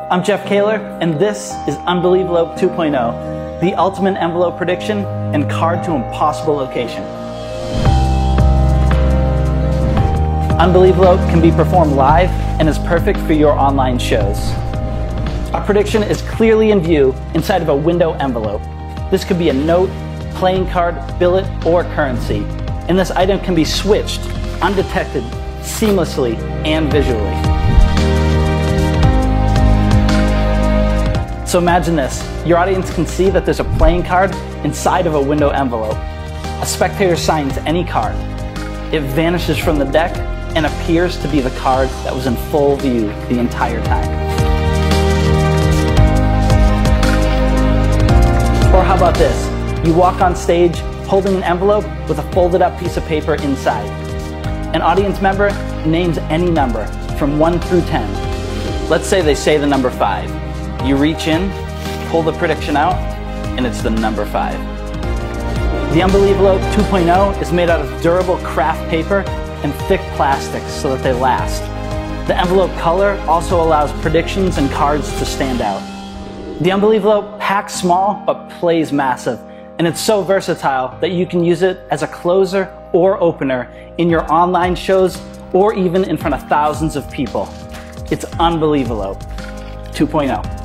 I'm Jeff Kaler, and this is Unbelievelope 2.0, the ultimate envelope prediction and card to impossible location. Unbelievelope can be performed live and is perfect for your online shows. Our prediction is clearly in view inside of a window envelope. This could be a note, playing card, billet, or currency. And this item can be switched, undetected, seamlessly, and visually. So imagine this, your audience can see that there's a playing card inside of a window envelope. A spectator signs any card. It vanishes from the deck and appears to be the card that was in full view the entire time. Or how about this? You walk on stage holding an envelope with a folded up piece of paper inside. An audience member names any number from 1 through 10. Let's say they say the number 5. You reach in, pull the prediction out, and it's the number 5. The Unbelievelope 2.0 is made out of durable craft paper and thick plastics so that they last. The envelope color also allows predictions and cards to stand out. The Unbelievelope packs small but plays massive, and it's so versatile that you can use it as a closer or opener in your online shows or even in front of thousands of people. It's Unbelievelope 2.0.